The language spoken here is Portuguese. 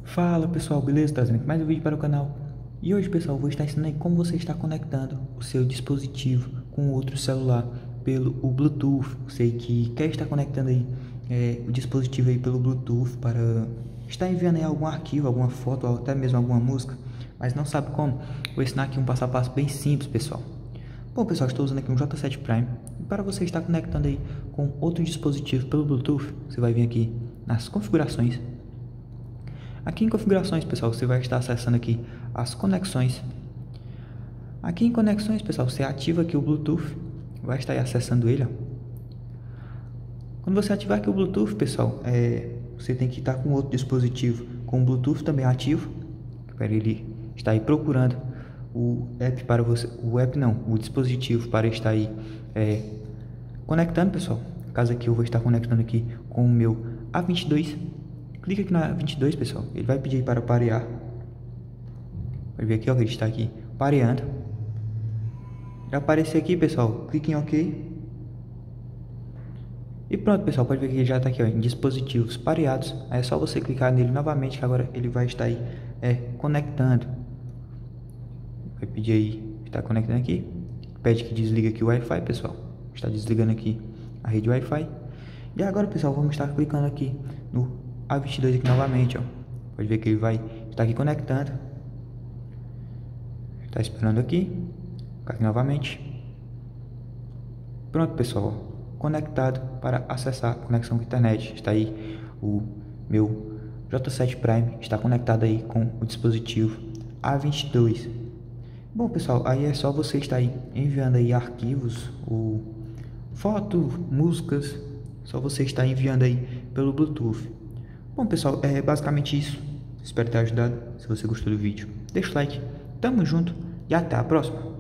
Fala pessoal, beleza? Trazendo aqui mais um vídeo para o canal. E hoje pessoal, eu vou estar ensinando aí como você está conectando o seu dispositivo com outro celular pelo o Bluetooth. Você que quer estar conectando aí o dispositivo aí pelo Bluetooth para estar enviando aí algum arquivo, alguma foto ou até mesmo alguma música, mas não sabe como. Vou ensinar aqui um passo a passo bem simples, pessoal. Bom pessoal, estou usando aqui um J7 Prime e para você estar conectando aí com outro dispositivo pelo Bluetooth, você vai vir aqui nas configurações. Aqui em configurações, pessoal, você vai estar acessando aqui as conexões. Aqui em conexões, pessoal, você ativa aqui o Bluetooth, vai estar aí acessando ele, ó. Quando você ativar aqui o Bluetooth, pessoal, você tem que estar com outro dispositivo com o Bluetooth também ativo, para ele estar aí procurando o app para você, o dispositivo para estar aí conectando, pessoal. No caso aqui eu vou estar conectando aqui com o meu A22. Clica aqui na 22, pessoal. Ele vai pedir para parear. Vai ver aqui, ó, que ele está aqui pareando. Já aparecer aqui, pessoal, clique em OK. E pronto, pessoal, pode ver que ele já está aqui, ó, em dispositivos pareados. Aí é só você clicar nele novamente, que agora ele vai estar aí conectando. Vai pedir aí, está conectando aqui. Pede que desliga aqui o Wi-Fi, pessoal. Está desligando aqui a rede Wi-Fi. E agora, pessoal, vamos estar clicando aqui no A22 aqui novamente, ó. Pode ver que ele vai estar aqui conectando. Está esperando aqui. Aqui novamente. Pronto, pessoal. Conectado para acessar a conexão com a internet. Está aí o meu J7 Prime. Está conectado aí com o dispositivo A22. Bom, pessoal, aí é só você estar aí enviando aí arquivos, fotos, músicas. Só você estar enviando aí pelo Bluetooth. Bom, pessoal, é basicamente isso. Espero ter ajudado. Se você gostou do vídeo, deixa o like. Tamo junto e até a próxima.